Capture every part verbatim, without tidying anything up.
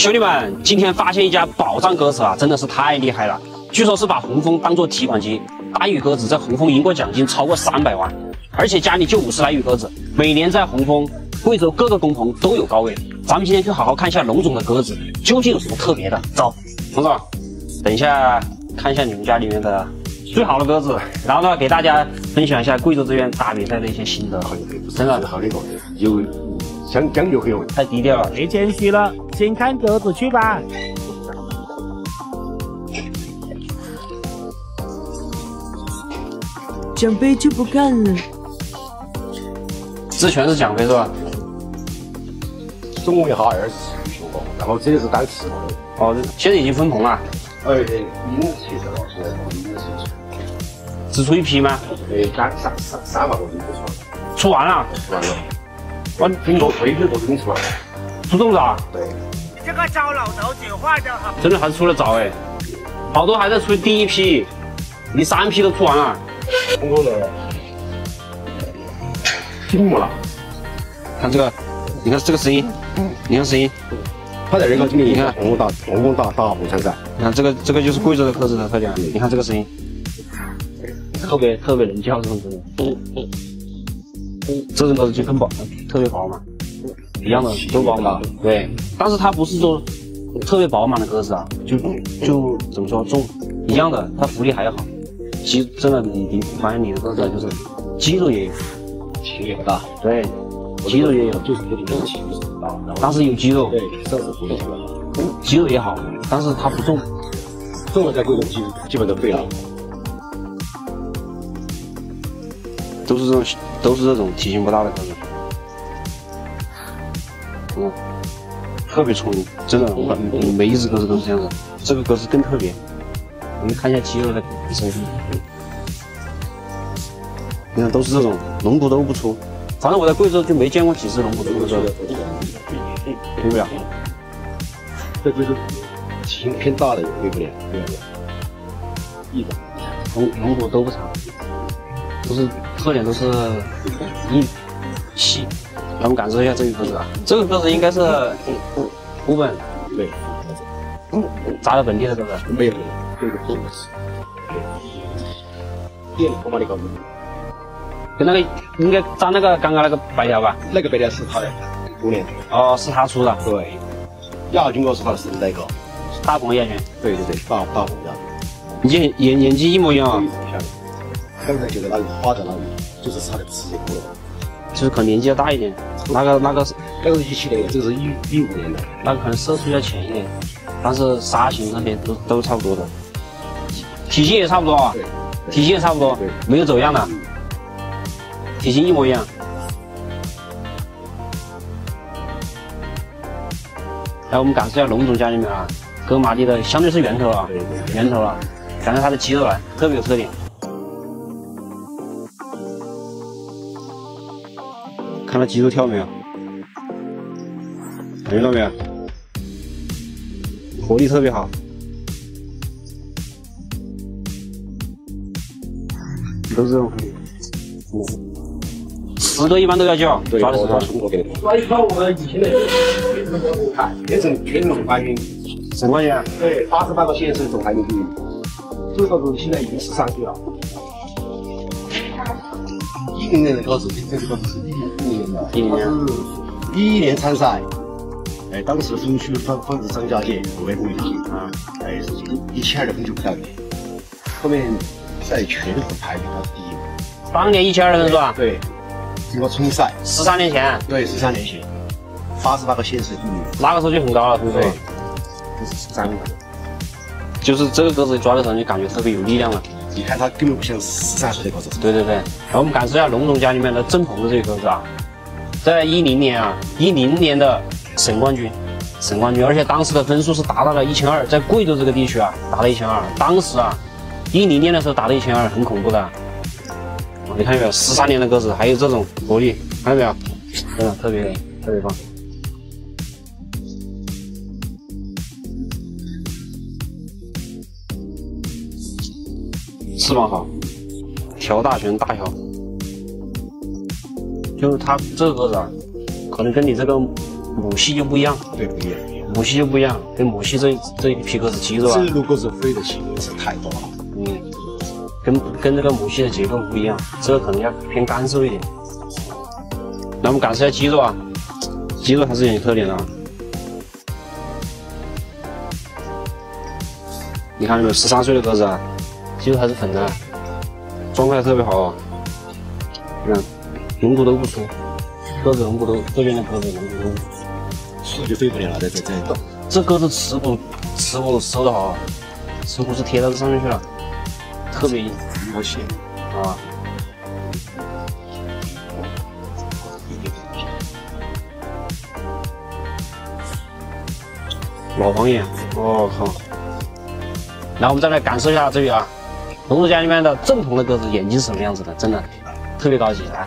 兄弟们，今天发现一家宝藏鸽子啊，真的是太厉害了！据说是把红枫当做提款机，大羽鸽子在红枫赢过奖金超过三百万，而且家里就五十来羽鸽子，每年在红枫、贵州各个工棚都有高位。咱们今天去好好看一下龙总的鸽子究竟有什么特别的。走，龙总，等一下看一下你们家里面的最好的鸽子，然后呢给大家分享一下贵州这边打比赛的一些心得。真的好的个，有讲讲究很有， 太低调了， 别谦虚了，先看鸽子去吧。 奖杯就不看了， 这全是奖杯是吧？ 总共一哈二十七雄狗，然后这个是单翅的。 哦，现在已经分棚了。 哎，对，已经是七十了，现在已经是七十。 只出一批吗？ 对，三三三三万个已经出了。 出完了。 出完了。我听说推的都已经出来了。 出粽子啊？ 对。 这个糟老头子坏的很。 真的还是出得早哎，好多还在出第一批，你三批都出完了。 通过了。屏幕了。 看这个，你看这个声音，你看声音。 他在这个今年你看红工打红工打打红参赛， 你看这个这个就是贵州的鸽子的特点，你看这个声音，特别特别能叫这种鸽子。这种鸽子就更薄，特别饱满，一样的都饱满。对，但是它不是说特别饱满的鸽子啊，就就怎么说重一样的，它浮力还要好。肌真的你你发现你的鸽子就是肌肉也有， 体力不大， 对，肌肉也有， 就是有点体力不大， 但是有肌肉， 对，这是不一样的， 肌肉也好，但是它不重， 重了在贵州基基本都废了。 都是这种都是这种体型不大的鸽子，嗯，特别聪明，真的，每一只鸽子都是这样子，这个鸽子更特别。我们看一下肌肉的身形，你看都是这种龙骨都不粗，反正我在贵州就没见过几只龙骨都不粗的，对不了。 在贵州体型偏大的也不了，对不了。一种龙龙骨都不长，都是特点都是硬细。让我们感受一下这个鸽子啊，这个鸽子应该是湖本， 对， 扎的本地的鸽子， 没有。这个做的是，电头嘛那个， 跟那个应该扎那个刚刚那个白条吧？ 那个白条是他的，五年。 哦，是他出的。 对，亚军我是他的是那个， 大鹏亚军。 对对对，大大鹏亚军。 眼眼眼睛一模一样啊。 刚才就在那里花在那里，就是他的直接过来。 就是可能年纪要大一点，那个那个是那个是一七年的，这个是一一五年的， 那个可能色素要浅一点，但是杀型那边都都差不多的。体型也差不多啊，体型也差不多，没有走样的，体型一模一样。来，我们感受一下龙总家里面啊，哥麻地的相对是源头啊，源头了，感受它的肌肉了，特别有特点。看到肌肉跳没有？感觉到没有？活力特别好。都是这种，十个一般都要叫，抓的时候。 抓一条我们以前的，看变成变成总冠军， 总冠军。 对，八十八个县市总排名第一，这个鸽子现在已经十三岁了。一零年的鸽子，这个鸽子是一一年的， 一零年， 一一年参赛，哎，当时分区分分至张家界五位公里啊，哎，一千二的分就不到一，后面。在全国排名他是第一。 当年一千二的人是吧？ 对，经过冲赛， 十三年前。 对，十三年前，八十八个县市第一。 那个时候就很高了，是不是？ 对，这是十三个。 就是这个鸽子抓的时候，你感觉特别有力量了。 你看它根本不像十三岁的鸽子。 对对对。然后我们感受一下龙总家里面的正鹏的这个鸽子啊，在一零年啊，一零年的省冠军，省冠军，而且当时的分数是达到了一千二，在贵州这个地区啊，达到一千二。当时啊。一零年的时候打到一千二，很恐怖的。你看到没有？十三年的鸽子，还有这种活力，看到没有？真的特别特别棒。翅膀好，条大全大条。就是它这个鸽子啊，可能跟你这个母系就不一样。 对，不一样。 木犀就不一样，跟木犀这这一批鸽子肌肉啊， 这如果是飞的形是太多了。 嗯，跟跟这个木犀的结构不一样，这个可能要偏干瘦一点。那我们感受一下肌肉啊，肌肉还是有点特点的啊。你看有没有十三岁的鸽子啊，肌肉还是粉的，状态特别好啊。你看龙骨都不粗，鸽子龙骨都这边的鸽子龙骨都不粗。 粗就飞不了了，在在在动。 这鸽子耻骨耻骨收的好，耻骨是贴到这上面去了，特别硬， 好细啊。老黄眼，我、哦、靠！然后我们再来感受一下这里啊，龙族家里面的正统的鸽子眼睛是什么样子的，真的特别高级，来。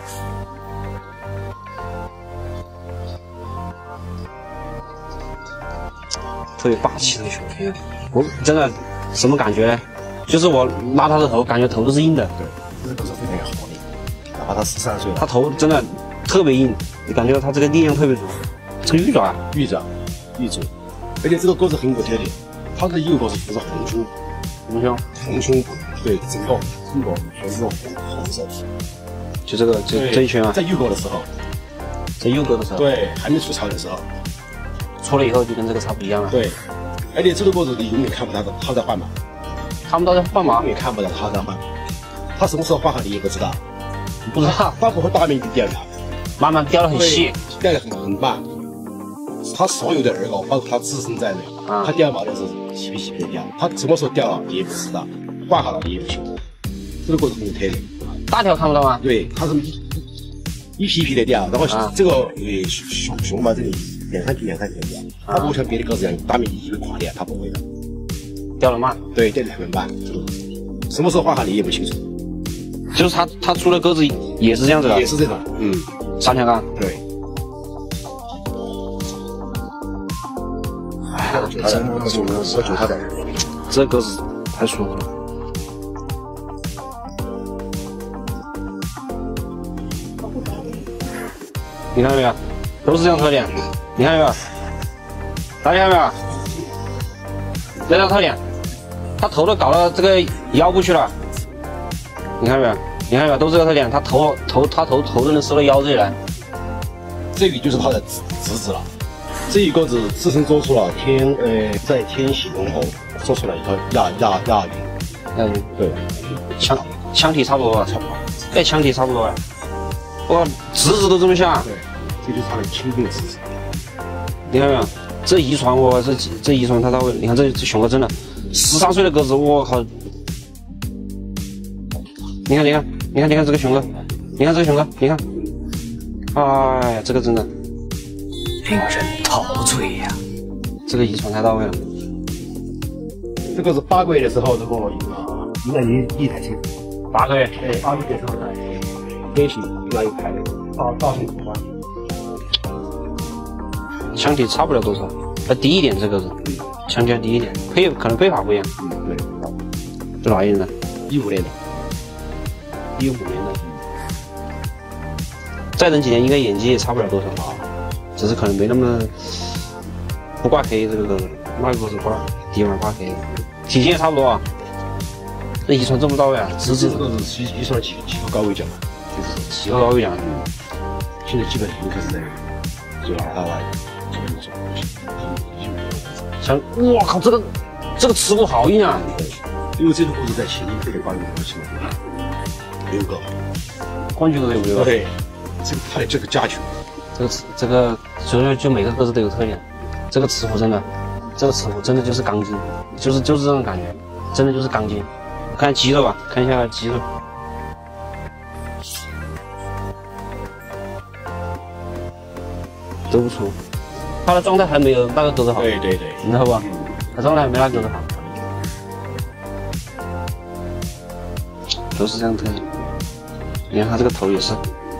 特别霸气的熊天，我真的什么感觉呢？就是我拉它的头，感觉头都是硬的。 对，这个都是非常有活力，哪怕它十三岁了， 它头真的特别硬，你感觉到它这个力量特别足。这个玉爪， 玉爪，玉爪，而且这个鸽子很有特点，它的右脖子不是红胸， 红胸， 红胸，对，整个整个全是红红色。 就这个这这一圈啊， 在幼鸽的时候， 在幼鸽的时候， 对，还没出巢的时候。 出了以后就跟这个差不一样了。 对，而且这个鸽子你永远看不到它在换毛， 看不到在换毛， 永远看不到它在换毛。它什么时候换好你也不知道， 你不知道， 它不会大面积掉下来， 慢慢掉得很细， 掉得很很慢。它所有的儿狗，包括它自身在内， 啊、 它掉毛的是稀皮稀皮的掉，它什么时候掉了你也不知道，换好了你也不清楚。这个鸽子很有特点。 大条看不到吗？ 对，它是一一批一批的掉，然后这个呃熊熊猫这里。两三批两三批掉，它不会像别的鸽子一样大面积一个垮掉，它不会的， 掉得慢， 对，掉得很慢，什么时候换好你也不清楚。 就是它它出的鸽子也是这样子的， 也是这种，嗯， 三条杠， 对。 哎，我觉得这鸽子，我觉得它的这鸽子太舒服了。你看到没有？都是这样特点。你看到没有？大家看到没有？这条特点，它头都搞到这个腰部去了。你看到没有？你看到没有？都是这个特点，它头头它头头都能收到腰这里来。 这里就是它的侄侄子了。这一个子自身做出了天呃在天喜龙猴做出了一套亚亚亚云。 亚云对， 腔腔体差不多， 差不多。 哎，腔体差不多。哇，侄子都这么像。 对，这就是它的亲命侄子。 你看没有？这遗传我这这遗传太到位了。你看这这熊哥真的十三岁的鸽子，我靠！你看你看你看你看这个熊哥，你看这个熊哥，你看，哎呀，这个真的令人陶醉呀！ 这个遗传太到位了。 这个是八个月的时候，这个应该一一台车。 八个月。 对，八个月的时候呢，天喜应该有排的，到到处口花。 腔体差不了多少，要低一点，这个是，腔体要低一点，配可能配法不一样。 嗯，对。 这哪一年的？ 一五年的。 一五年的。再等几年，应该演技也差不了多少啊，只是可能没那么不挂黑这个鸽子，那个鸽子挂底板挂黑，体型也差不多啊。这遗传这么到位啊，侄子这个是遗遗传几几个高位奖， 就是几个高位奖。 现在基本已经开始在就拿它来。 像我靠，这个这个耻骨好硬啊！ 因为这个鸽子在前面这个冠军国起码六个， 冠军都有六个。 对，这个它的这个家群， 这个这个所以就每个鸽子都有特点。这个齿骨真的，这个齿骨真的就是钢筋，就是就是这种感觉，真的就是钢筋。看肌肉吧，看一下肌肉。都不粗，它的状态还没有那个鸽子好。 对对对， 你知道吧？它状态还没那个鸽子好。都是这样特点。你看它这个头也是，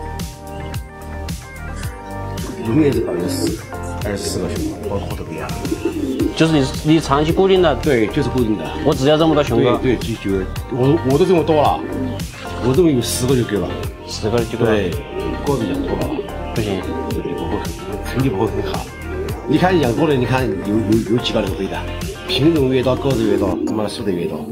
永远是百分之十，二十四个熊，包括都不一样。 就是你你长期固定的， 对，就是固定的。 我只要这么多熊哥， 对，就就我我都这么多了，我认为有十个就够了， 十个就够了。 对，鸽子养多了， 不行， 不会，成绩不会很好。 你看养多了，你看有有有几个人会的？品种越多，个子越多，他妈输的越多，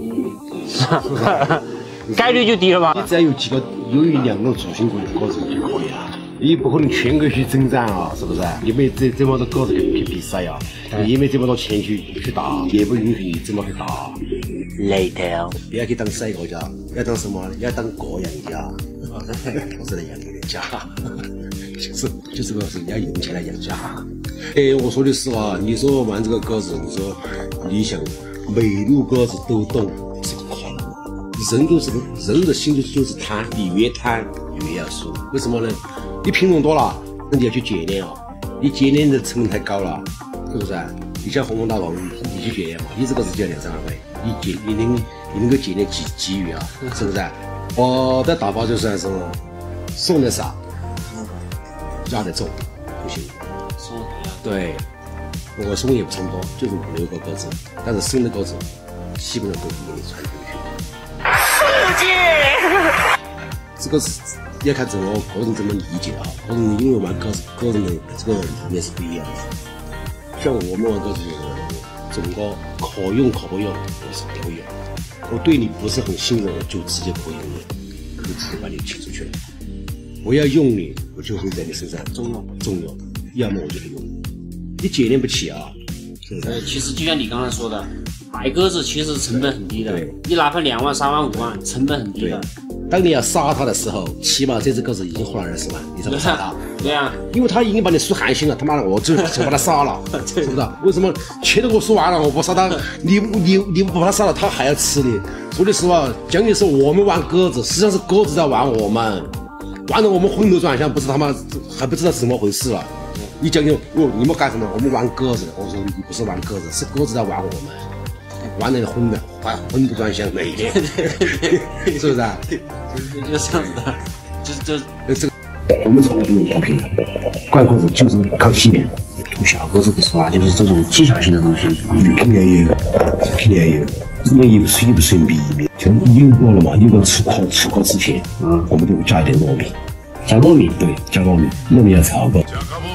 概率就低了吧？ 你只要有几个有一两个主心骨的个子就可以了。你不可能全国去征战啊，是不是？你没这这么多个子去比赛呀、啊，你也没这么多钱去去打，也不允许你这么去打。 累的。 不要去当赛国家，要当什么？要当国养家，我是来养你的家，就是就是个是要用钱来养家。哎，我说的实话，你说玩这个鸽子，你说你想每路鸽子都动，这个可能。人都是人的心就是贪，你越贪越要输。为什么呢？你品种多了，那你要去结练啊。你结练的成本太高了，是不是？你像红红大王，你去结练嘛，你这个是就要两三万块，你结你能你能够结练几几鱼啊？是不是？我的打法就算是送的少，压的重，不行。 送对，我送也不差不多，就是五六个鸽子，但是生的鸽子基本上都给你传出去。世界，这个是要看怎么个人怎么理解啊。个人因为玩鸽子，个人的这个理念是不一样的。像我们玩鸽子，整个可用可不用，我是都有。我对你不是很信任，就直接可以用你，可以直接把你踢出去了。我要用你，我就会在你身上重用重用，要么我就不用。你结练不起啊，是不是？ 呃，其实就像你刚才说的，买鸽子其实成本很低的，你哪怕两万、三万、五万，成本很低的。 当你要杀它的时候，起码这只鸽子已经花了二十万，你才能杀它。 对啊， 因为它已经把你输寒心了，他妈的，我就想把它杀了，是不是？为什么钱都给我输完了，我不杀它，你你你不把它杀了，它还要吃你。说句实话，讲的是我们玩鸽子，实际上是鸽子在玩我们，玩的我们昏头转向，不是他妈还不知道怎么回事了。你讲讲，哦，你们干什么？我们玩鸽子的。我说你不是玩鸽子，是鸽子在玩我们，玩的昏的，玩昏头转向每天，是不是啊？ 就这样子的，就就这个我们从来没有毛病的，怪鸽子就是靠体面。 小鸽子不是吧？就是这种技巧性的东西， 肯定也有，肯定也有。这个也不是也不是秘密，就有过了嘛，有过出壳出壳之前，嗯，我们就加一点糯米， 加糯米， 对，加糯米，糯米要炒过。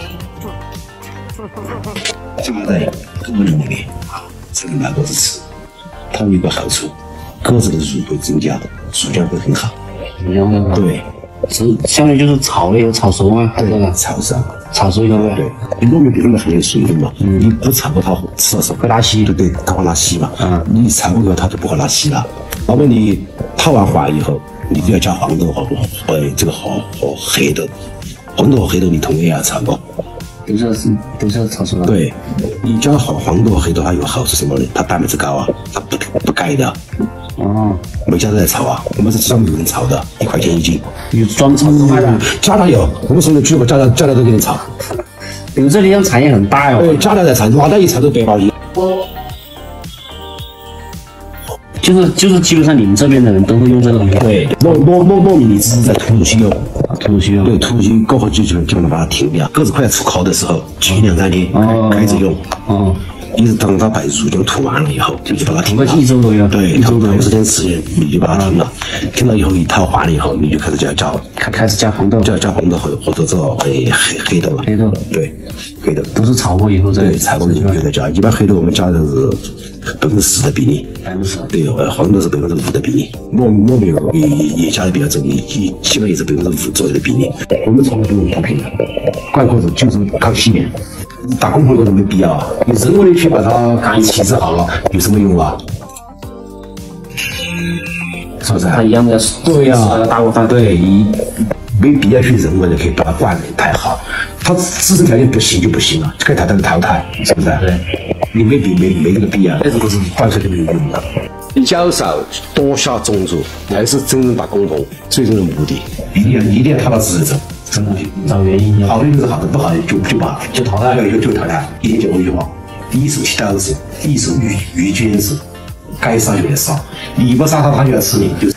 这个在鸽肉里面才能把鸽子吃。它有一个好处，鸽子的肉会增加，数量会很好。 然后对， 是相当于就是炒了以后炒熟吗？还是炒熟， 炒熟以后对，你糯米本身很有水分嘛，嗯，你不炒过它吃的时候会拉稀， 对对，它会拉稀嘛，嗯，你炒过以后它就不会拉稀了。那么你泡完滑以后，你就要加黄豆和和这个和和黑豆，黄豆和黑豆你同样要炒过。 都是是都是炒熟了。 对，你加黄黄豆和黑豆它有好处什么呢？它蛋白质高啊，它不不盖的。 哦， 每家都在炒啊，我们是专门有人炒的，一块钱一斤。 有专门炒这块的？ 加料有，我们手里去过加料加料都给你炒。 你们这里用产业很大哟。 对，加料在炒，拿到一炒都百把亿。 就是就是基本上你们这边的人都会用这个东西。 对，糯糯糯糯米你只是在土西用， 土西用。 对，土西过后就基本基本上把它停掉。鸽子快要出壳的时候，提两三天开始用。哦。一直当它把乳浆吐完了以后，就把它停了。 一周左右。 对，一周左右时间时间你就把它停了。停了以后，一套完了以后，你就开始加加开开始加黄豆， 加加黄豆或或者这黑黑黑豆了。 黑豆。 对，黑豆都是炒过以后再。 对，炒过以后再加。一般黑豆我们加的是百分之十的比例。 百分之十。 对，呃，黄豆是百分之五的比例。糯糯米也也也加的比较重，也也基本也是百分之五左右的比例。我们从来不用毒品的，怪鸽子就是靠体面。打工活都没必要啊！你人为的去把它干气质好了，有什么用啊？是不是？ 它一样的， 对呀、啊， 大锅饭。 对，没必要去人为的可以把它灌得太好，它自身条件不行就不行了，就可以淘汰就淘汰，是不是？对，你没必没没这个必要，这个是灌出去没有用的。较少多下种族才是真正打工棚最终的目的，一定要一定要踏到自己走。 真的找原因， 好的就是好的，不好的就就把就淘汰， 就就淘汰。一天讲一句话：一手切刀子，一手遇遇君子，该杀就得杀，你不杀他，他就要吃你。就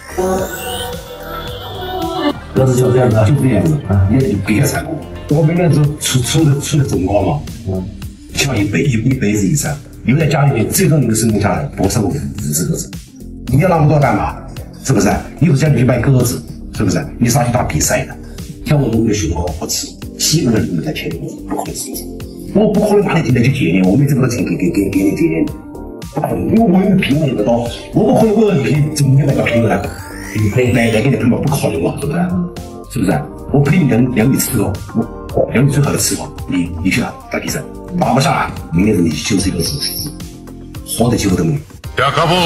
鸽子就这样子，就这样子啊，你就别残酷。我每年都出出的出的种瓜嘛，嗯，起码一辈一一辈子以上，留在家里面，最终能够生存下来，不超过五只鸽子。你要那么多干嘛？是不是？你不是叫你去卖鸽子，是不是？你是拿去打比赛的。像我们的熊猫不吃，基本上你们在天空不可能生存。 我不可能把你进来去借你，我没这个钱给给给给你借你，不可能，因为我有拼那么多，我不可能我要拼怎么来个拼来，来来来给你拼嘛，不可能嘛，是不是？是不是？我陪你两两米吃过，我两米最好的吃过，你你去哪打比赛，打不下来，明年是你就是一个事实，活得久都没。 要搞不？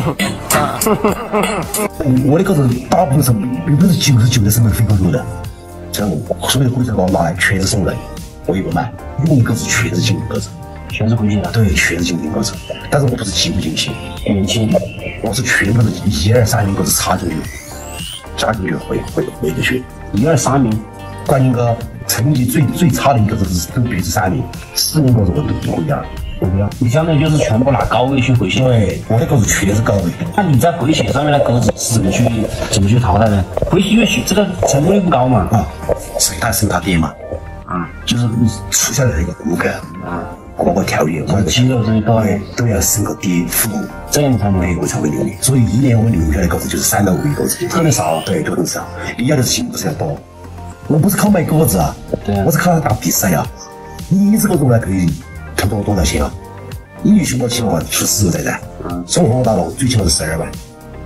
我的鸽子大部分是百分之九十九的成本飞鸽肉的，像我所有的龟子给我拿来全是送人，我也不卖，因为鸽子全是精品鸽子， 全是回去的。 对，全是精品鸽子，但是我不是精不精细， 年轻， 我是全部是一二三名鸽子插进去，加进去回回回得去， 一二三名， 冠军哥成绩最最差的一个鸽子是跟别是三名，四名鸽子我都不一样。 不一样，你相当于就是全部拿高位去回血。 对，我的鸽子全是高位。 那你在回血上面的鸽子是怎么去怎么去淘汰呢？回血因为血这个成功率不高嘛。 啊，随它升它跌嘛。 啊， 就是出现了一个骨骼啊，包括条件，包括肌肉这一块都要升个跌幅， 这样才能对我才会留你。所以一年我们留下来的鸽子就是三到五个鸽子， 特别少， 对，都很少。你要的是进步是要多。我不是靠卖鸽子啊， 对啊， 我是靠它打比赛啊。你一只鸽子来可以看多多少钱啊？你预期我起码出实实在在，嗯，双红大龙最起码是十二万。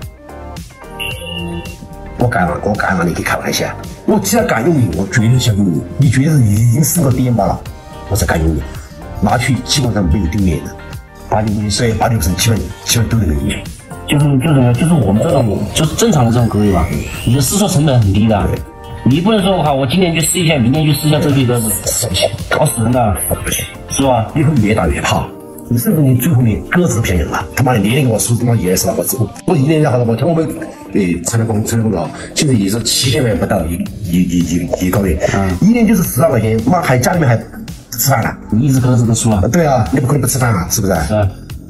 我敢了，我敢了，你可以开玩笑。我既然敢用你，我绝对想用你。你觉得你已经是个颠吧了，我才敢用你。拿去基本上没有丢脸的，八六所以八六成基本基本都能赢。 就是就是就是我们这种就是正常的这种可以吧？你的试错成本很低的，你不能说我靠，我今年去试一下，明年去试一下这批鸽子，搞死人的，是吧？ 你会越打越怕。你甚至你最后你鸽子都骗人了，他妈的年年给我输他妈一二十万个字，我一年然后我听我们诶参加工参加工作，现在也是七千万不到一一一一一个月，嗯，一年就是十万块钱，妈还家里面还吃饭了， 你一只鸽子都输了， 对啊，你不可能不吃饭啊，是不是？ 是。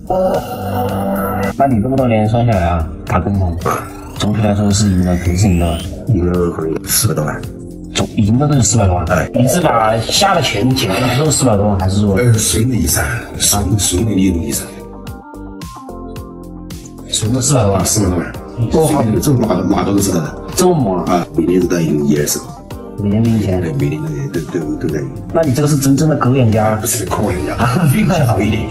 那你这么多年算下来啊，打工红，总体来说是赢了，肯定是赢了， 赢了可能四百多万。 总赢的都是四百多万， 哎， 你是把下的钱减掉之后四百多万，还是说？ 呃，损的以上，损损的利润以上， 损了四百多万， 四百多万。我好像这哪个哪个都知道的， 这么猛啊！每年都在赢一二十个， 每年赢钱， 对，每年都都都都在赢。 那你这个是真正的狗养家， 不是狗养家，运气好一点。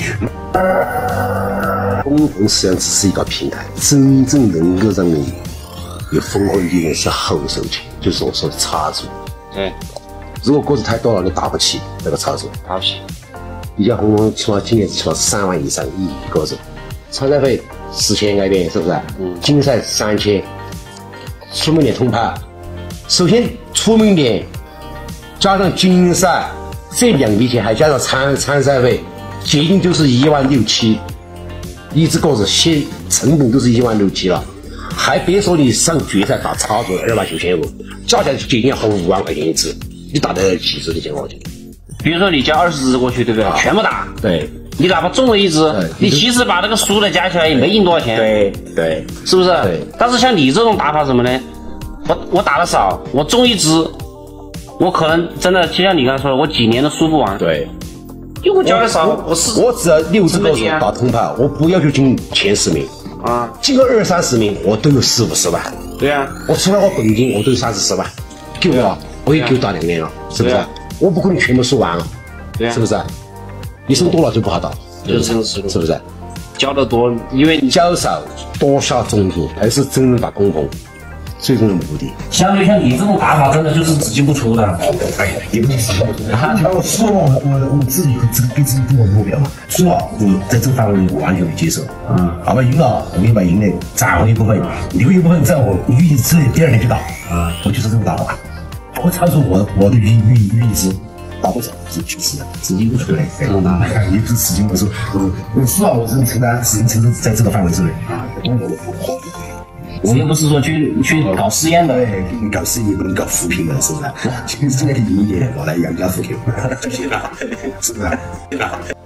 风红实际上只是一个平台，真正能够让你有风红利润是后手钱，就是我说的插足。 对， 如果鸽子太多了，你打不起那个插足， 打不起。 你像红红起码今年起码是三万以上一鸽子，参赛费四千外币，是不是？嗯。竞赛三千，出门点通牌。首先出门点加上竞赛这两笔钱，还加上参参赛费，接近就是一万六七。一只鸽子先成本都是一万六七了，还别说你上决赛打插足二万九千五，加起来就接近好五万块钱一只，你打得几只的钱我觉得。 比如说你交二十只过去，对不对？啊、全部打。 对。 你哪怕中了一只，你其实把这个输的加起来也没赢多少钱。 对对， 是不是？ 对。 但是像你这种打法什么呢？我我打的少，我中一只，我可能真的就像你刚才说的，我几年都输不完。 对。 因为我交的少，我是我只要六只鸽子打通牌，我不要求进前十名啊，进个二三十名我都有四五十万。 对啊， 我除了我本金我都有三四十万，够了，我也够打两年了，是不是？我不可能全部输完了， 对啊， 是不是？你输多了就不好打， 就是这样子， 是不是？ 交的多，因为你交少多下中途，还是真正打公红。最终的目的， 相对像你这种打法，真的就是只进不出的。 哎呀，也不是只进不出。我输了，我我我自己这个给自己定个目标嘛。输了，我在这个范围内我完全可以接受。嗯，好吧，赢了，我可以把赢的攒回一部分，留一部分在我预计之内，第二天去打。啊，我就是这么打法。不会超出我我的预预预知，打不成是确实的，只进不出来。这种打法，也不是死进我说，我我输了，我只能承担，只能承担在这个范围之内啊。 我又不是说去去搞实验的， 对，你搞实验也不能搞扶贫的，是不是？其实现在可以赢一点，我来养家扶贫就行了，是不是？